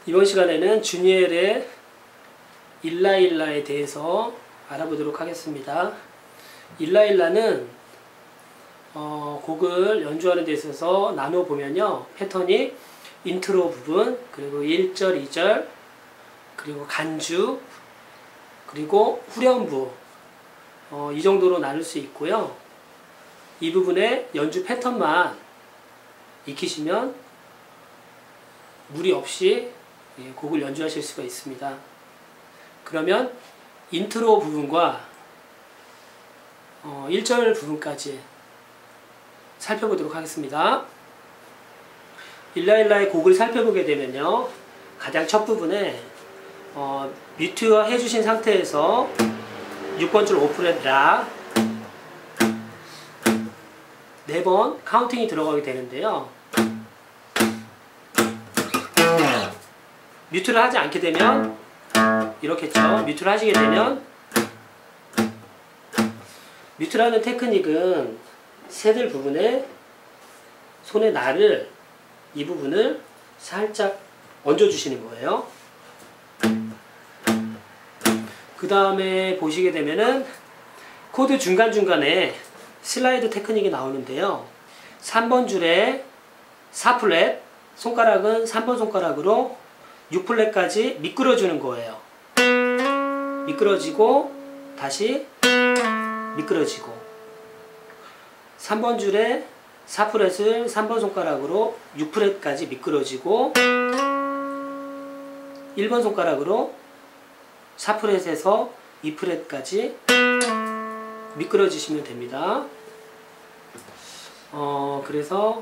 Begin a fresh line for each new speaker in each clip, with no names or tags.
이번 시간에는 주니엘의 일라일라에 대해서 알아보도록 하겠습니다. 일라일라는 곡을 연주하는 데 있어서 나눠보면요, 패턴이 인트로 부분, 그리고 1절, 2절, 그리고 간주, 그리고 후렴부, 이 정도로 나눌 수 있고요. 이 부분의 연주 패턴만 익히시면 무리 없이 곡을 연주하실 수가 있습니다. 그러면 인트로 부분과 1절 부분까지 살펴보도록 하겠습니다. 일라일라의 곡을 살펴보게 되면요, 가장 첫 부분에 뮤트화 해주신 상태에서 6번 줄 5프렛 라 4번 카운팅이 들어가게 되는데요, 뮤트를 하지 않게 되면 이렇겠죠. 뮤트를 하시게 되면, 뮤트라는 테크닉은 새들 부분에 손의 날을, 이 부분을 살짝 얹어주시는 거예요. 그 다음에 보시게 되면은 코드 중간중간에 슬라이드 테크닉이 나오는데요, 3번 줄에 4플랫, 손가락은 3번 손가락으로 6플랫까지 미끄러주는 거예요. 미끄러지고 다시 미끄러지고, 3번 줄에 4플랫을 3번 손가락으로 6플랫까지 미끄러지고, 1번 손가락으로 4플랫에서 2플랫까지 미끄러지시면 됩니다. 그래서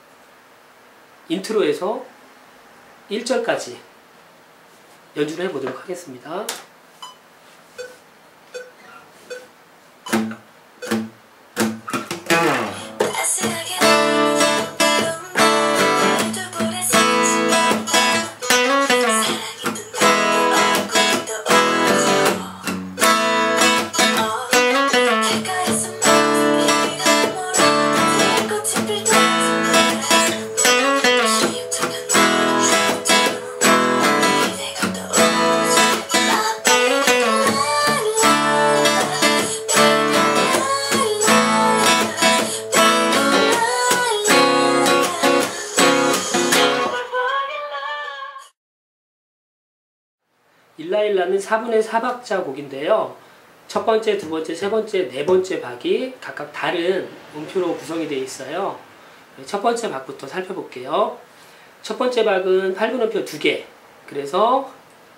인트로에서 1절까지 연주를 해보도록 하겠습니다. 일라일라는 4분의 4박자 곡인데요, 첫 번째, 두 번째, 세 번째, 네 번째 박이 각각 다른 음표로 구성이 되어 있어요. 첫 번째 박부터 살펴볼게요. 첫 번째 박은 8분음표 2개, 그래서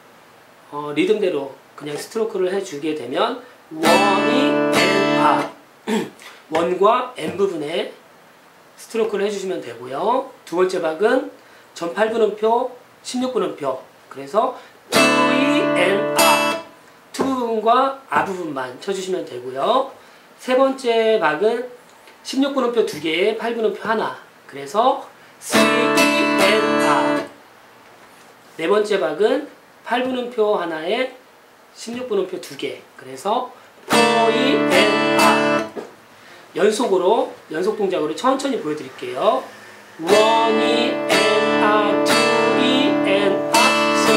리듬대로 그냥 스트로크를 해주게 되면 원이 N, 아 원과 N 부분에 스트로크를 해주시면 되고요. 두 번째 박은 전 8분음표 16분음표, 그래서 N, A, 투 부분과 아 부분만 쳐주시면 되고요. 세 번째 박은 16분음표 2개에 8분음표 하나, 그래서 C, E, N, A. 네 번째 박은 8분음표 하나에 16분음표 2개, 그래서 O, E, N, A. 연속으로, 연속 동작으로 천천히 보여드릴게요. 1, 2, N, A, 2, E, N, A, C,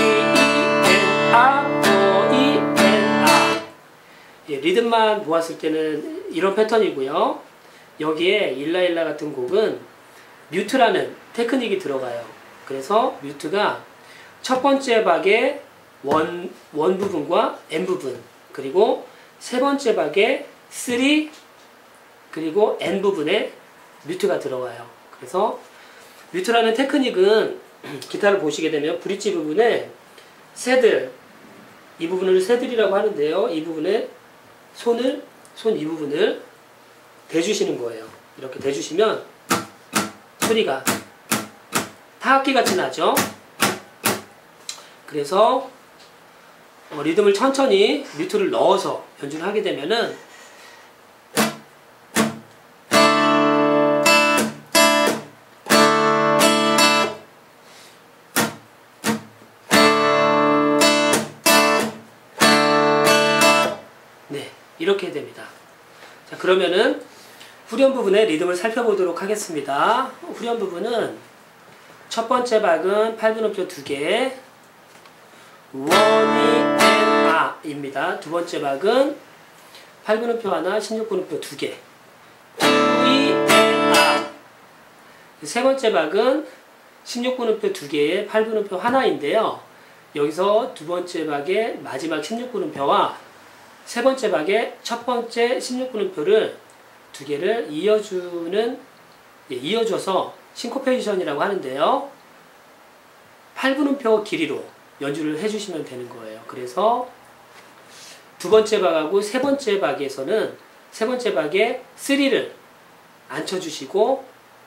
A, O, E, N, A. 예, 리듬만 보았을 때는 이런 패턴이고요. 여기에 일라일라 같은 곡은 뮤트라는 테크닉이 들어가요. 그래서 뮤트가 첫 번째 박의 원 부분과 N 부분, 그리고 세 번째 박의 3, 그리고 N 부분에 뮤트가 들어가요. 그래서 뮤트라는 테크닉은 기타를 보시게 되면 브릿지 부분에 새들, 이 부분을 새들이라고 하는데요, 이 부분에 손 이 부분을 대주시는 거예요. 이렇게 대주시면 소리가 타악기같이 나죠. 그래서 리듬을 천천히 뮤트를 넣어서 연주를 하게 되면은 이렇게 됩니다. 자, 그러면은 후렴 부분의 리듬을 살펴보도록 하겠습니다. 후렴 부분은 첫 번째 박은 8분음표 2개, 원이 and a입니다. 두 번째 박은 8분음표 하나, 16분음표 두 개. 이 and a. 세 번째 박은 16분음표 두 개에 8분음표 하나인데요. 여기서 두 번째 박의 마지막 16분음표와 세 번째 박의 첫 번째 16분음표를 두 개를 이어줘서 싱코페이션이라고 하는데요. 8분음표 길이로 연주를 해주시면 되는 거예요. 그래서 두 번째 박하고 세 번째 박에서는 세 번째 박에 3를 안 쳐주시고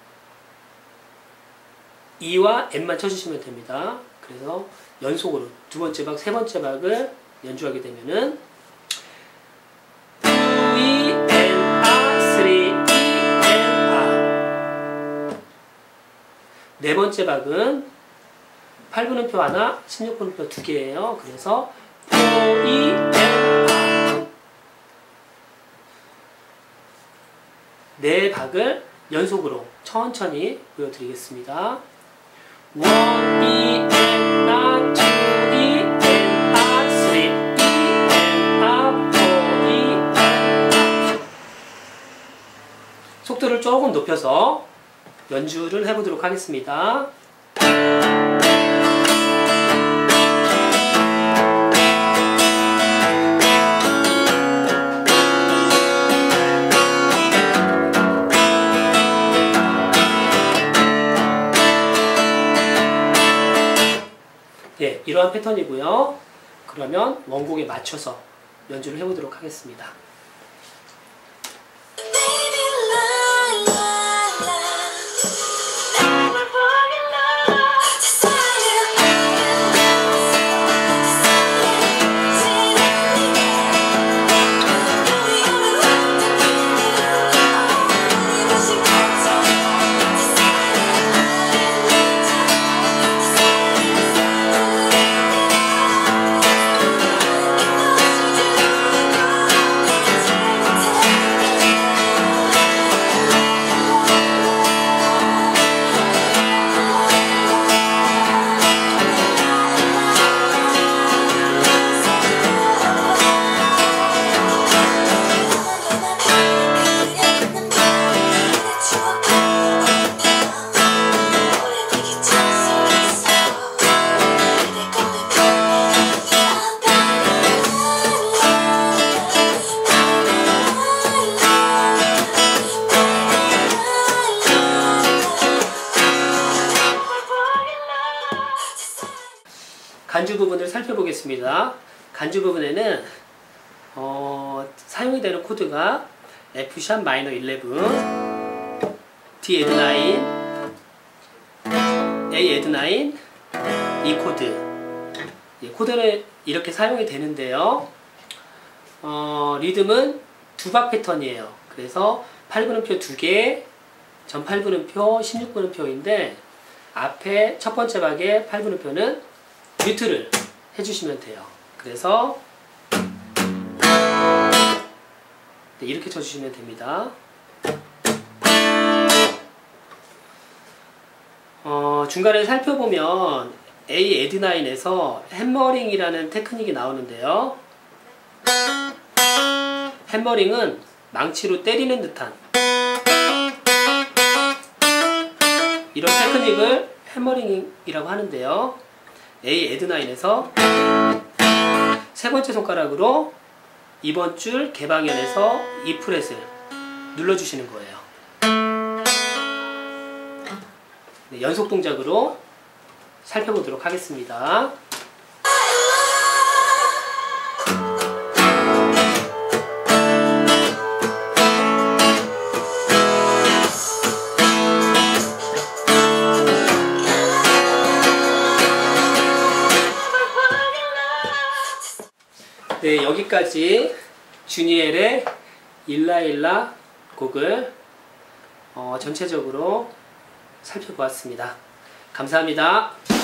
E와 M만 쳐주시면 됩니다. 그래서 연속으로 두 번째 박, 세 번째 박을 연주하게 되면은 2, E, and A, 3, E, and A. 네 번째 박은 8분음표 하나, 16분음표 두 개예요. 그래서 4, E, and A. 네 박을 연속으로 천천히 보여드리겠습니다. 1, E, and A, 2, E, and A, 3, E, and A, 4, E, and A. 속도를 조금 높여서 연주를 해보도록 하겠습니다. 예, 이러한 패턴이고요. 그러면 원곡에 맞춰서 연주를 해보도록 하겠습니다. 간주 부분을 살펴보겠습니다. 간주 부분에는 사용이 되는 코드가 F# 마이너 11, D add 9, A add 9, E 코드. 코드는 이렇게 사용이 되는데요. 리듬은 두박 패턴이에요. 그래서 8분음표 2개, 전 8분음표, 16분음표인데 앞에 첫 번째 박의 8분음표는 뮤트를 해주시면 돼요. 그래서 이렇게 쳐주시면 됩니다. 중간에 살펴보면 A add 9에서 해머링이라는 테크닉이 나오는데요. 해머링은 망치로 때리는 듯한 이런 테크닉을 해머링이라고 하는데요. A add 9에서 세 번째 손가락으로 이번 줄 개방현에서 E 프렛을 눌러주시는 거예요. 네, 연속 동작으로 살펴보도록 하겠습니다. 네, 여기까지 주니엘의 일라일라 곡을 전체적으로 살펴보았습니다. 감사합니다.